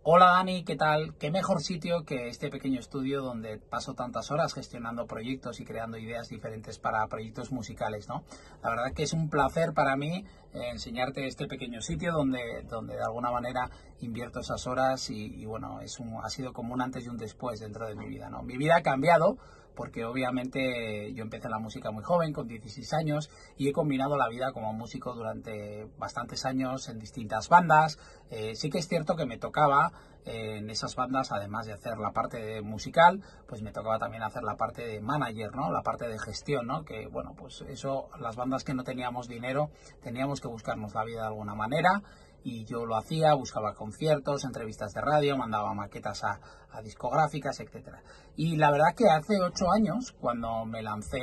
Hola Dani, ¿qué tal? ¿Qué mejor sitio que este pequeño estudio donde paso tantas horas gestionando proyectos y creando ideas diferentes para proyectos musicales, ¿no? La verdad que es un placer para mí enseñarte este pequeño sitio donde de alguna manera invierto esas horas y bueno, ha sido como un antes y un después dentro de mi vida, ¿no? Mi vida ha cambiado porque obviamente yo empecé la música muy joven, con 16 años, y he combinado la vida como músico durante bastantes años en distintas bandas. Sí que es cierto que me tocaba en esas bandas, además de hacer la parte musical, pues me tocaba también hacer la parte de manager, ¿no? La parte de gestión, ¿no? Que bueno, pues eso, las bandas que no teníamos dinero, teníamos que buscarnos la vida de alguna manera, y yo lo hacía, buscaba conciertos, entrevistas de radio, mandaba maquetas a discográficas, etcétera. Y la verdad que hace 8 años, cuando me lancé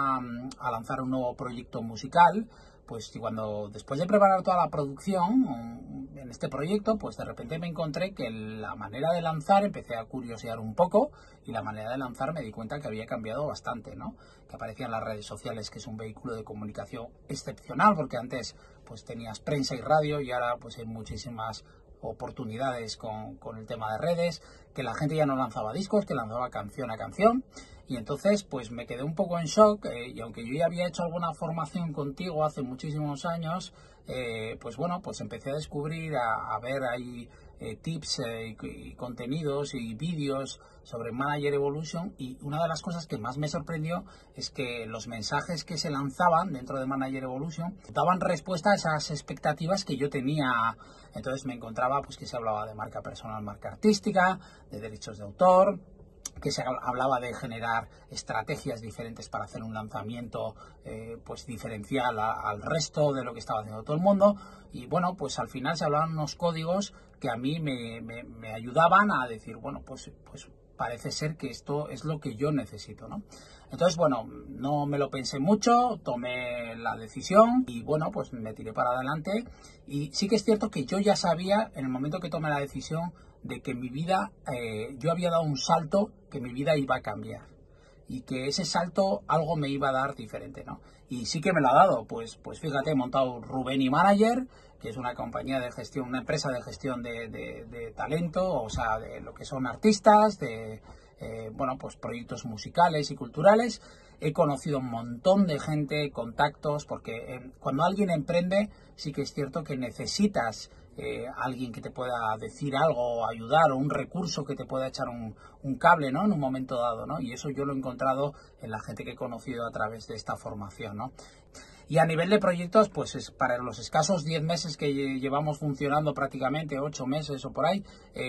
a lanzar un nuevo proyecto musical, pues después de preparar toda la producción en este proyecto, pues de repente me encontré que la manera de lanzar, empecé a curiosear un poco, y la manera de lanzar me di cuenta que había cambiado bastante, ¿no? Que aparecían las redes sociales, que es un vehículo de comunicación excepcional, porque antes pues tenías prensa y radio, y ahora pues hay muchísimas oportunidades con el tema de redes, que la gente ya no lanzaba discos, que lanzaba canción a canción. Y entonces pues me quedé un poco en shock, y aunque yo ya había hecho alguna formación contigo hace muchísimos años, pues bueno, pues empecé a descubrir, a ver ahí tips y contenidos y vídeos sobre Manager Evolution, y una de las cosas que más me sorprendió es que los mensajes que se lanzaban dentro de Manager Evolution daban respuesta a esas expectativas que yo tenía. Entonces me encontraba pues que se hablaba de marca personal, marca artística, de derechos de autor, que se hablaba de generar estrategias diferentes para hacer un lanzamiento pues diferencial al resto de lo que estaba haciendo todo el mundo. Y bueno, pues al final se hablaban unos códigos que a mí me ayudaban a decir, bueno, pues parece ser que esto es lo que yo necesito, ¿no? Entonces, bueno, no me lo pensé mucho, tomé la decisión y bueno, pues me tiré para adelante. Y sí que es cierto que yo ya sabía, en el momento que tomé la decisión, de que mi vida, yo había dado un salto, que mi vida iba a cambiar y que ese salto algo me iba a dar diferente, ¿no? Y sí que me lo ha dado, pues fíjate, he montado Rubén y Manager, que es una compañía de gestión, una empresa de gestión de talento, o sea, de lo que son artistas, bueno, pues proyectos musicales y culturales. He conocido un montón de gente, contactos, porque cuando alguien emprende, sí que es cierto que necesitas alguien que te pueda decir algo, ayudar, o un recurso que te pueda echar un cable, ¿no? En un momento dado, ¿no? Y eso yo lo he encontrado en la gente que he conocido a través de esta formación, ¿no? Y a nivel de proyectos, pues es para los escasos 10 meses que llevamos funcionando, prácticamente 8 meses o por ahí,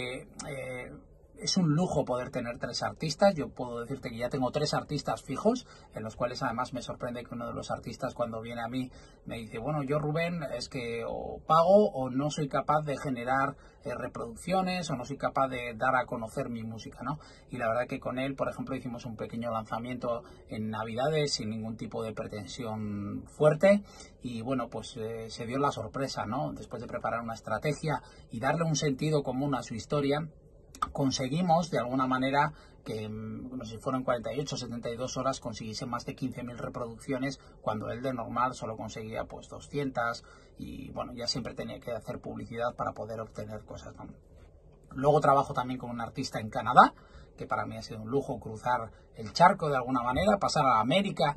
es un lujo poder tener 3 artistas. Yo puedo decirte que ya tengo 3 artistas fijos, en los cuales además me sorprende que uno de los artistas, cuando viene a mí, me dice, bueno, yo Rubén, es que o pago o no soy capaz de generar reproducciones, o no soy capaz de dar a conocer mi música, ¿no? Y la verdad que con él, por ejemplo, hicimos un pequeño lanzamiento en Navidades sin ningún tipo de pretensión fuerte, y bueno, pues se dio la sorpresa, ¿no? Después de preparar una estrategia y darle un sentido común a su historia, conseguimos de alguna manera que, no sé si fueron 48 o 72 horas, consiguiese más de 15.000 reproducciones, cuando él de normal solo conseguía pues 200, y bueno, ya siempre tenía que hacer publicidad para poder obtener cosas, ¿no? Luego trabajo también con un artista en Canadá, que para mí ha sido un lujo cruzar el charco de alguna manera, pasar a América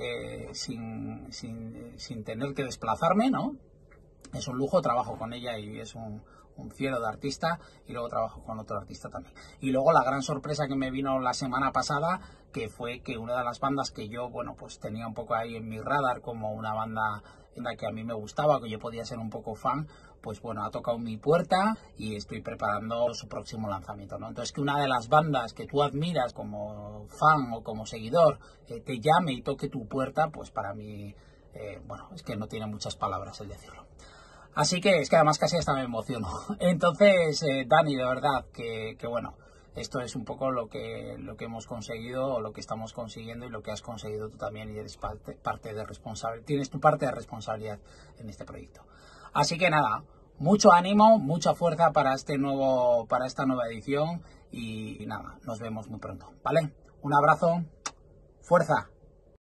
sin tener que desplazarme, ¿no? Es un lujo, trabajo con ella y es un cielo de artista, y luego trabajo con otro artista también. Y luego la gran sorpresa que me vino la semana pasada, que fue que una de las bandas que yo, bueno, pues tenía un poco ahí en mi radar como una banda en la que a mí me gustaba, que yo podía ser un poco fan, pues bueno, ha tocado mi puerta y estoy preparando su próximo lanzamiento, ¿no? Entonces, que una de las bandas que tú admiras como fan o como seguidor te llame y toque tu puerta, pues para mí, bueno, es que no tiene muchas palabras el decirlo. Así que es que además casi hasta me emociono. Entonces, Dani, de verdad que bueno, esto es un poco lo que hemos conseguido, o lo que estamos consiguiendo, y lo que has conseguido tú también, y eres parte de responsabilidad, tienes tu parte de responsabilidad en este proyecto. Así que nada, mucho ánimo, mucha fuerza para esta nueva edición, y nada, nos vemos muy pronto, ¿vale? Un abrazo, fuerza.